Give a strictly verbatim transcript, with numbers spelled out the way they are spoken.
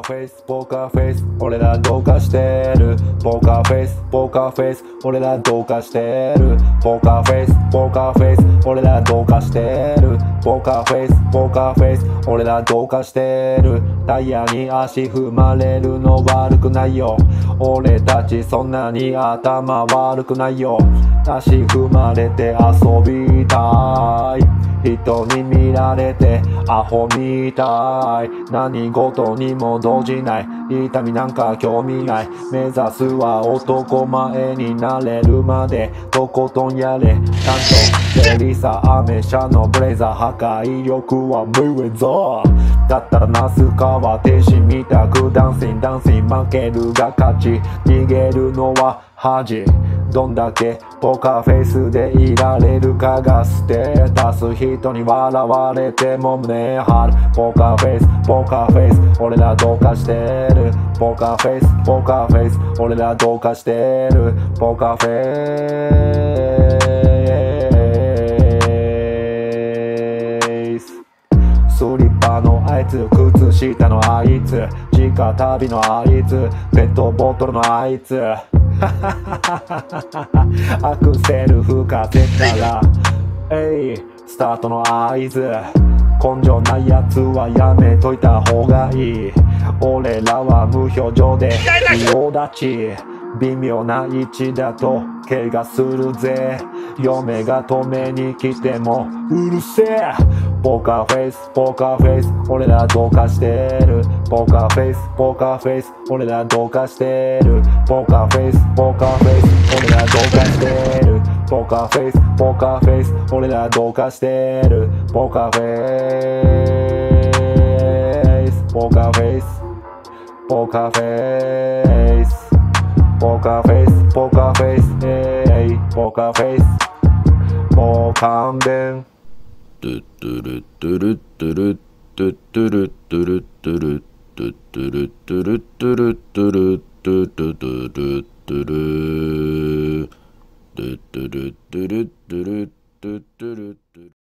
フェイスポーカーフェイス俺らどうかしてるポーカーフェイスポーカーフェイス俺らどうかしてるポーカーフェイスポーカーフェイス俺らどうかしてるポーカーフェイスポーカーフェイス俺らどうかしてるタイヤに足踏まれるの悪くないよ俺たちそんなに頭悪くないよ足踏まれて遊びたい人に見られてアホみたい何事にも動じない痛みなんか興味ない目指すは男前になれるまでとことんやれちゃんとベリサアメ車のブレザー破壊力はムーウェザーだったらナスカは天使みたくダンシンダンシン負けるが勝ち逃げるのは恥どんだけポーカーフェイスでいられるかがステータス人に笑われても胸張るポーカーフェイスポーカーフェイス俺らどうかしてるポーカーフェイスポーカーフェイス俺らどうかしてるポーカーフェイススリッパのあいつ靴下のあいつ直旅のあいつペットボトルのあいつアクセル吹かせたらえいスタートの合図根性ないやつはやめといた方がいい俺らは無表情で仁王立ち微妙な位置だと怪我するぜ嫁が止めに来てもうるせえポーカーフェイスポーカーフェイス俺らどうかしてるポーカーフェイスポーカーフェイス俺らどうかしてるポーカーフェイスポーカーフェイス俺らどうかしてるポーカーフェイスポーカーフェイス俺らどうかしてるポーカーフェイスポーカーフェイスポーカーフェイスポーカーフェイスポーカーフェイスえいポーカーフェイスもう勘弁トゥトゥルトゥルトゥルトゥトゥルトゥルトゥルトゥトゥルトゥルトゥルトゥルトゥトゥトゥルトゥルトゥトゥルトゥルトゥルトゥトゥルトゥル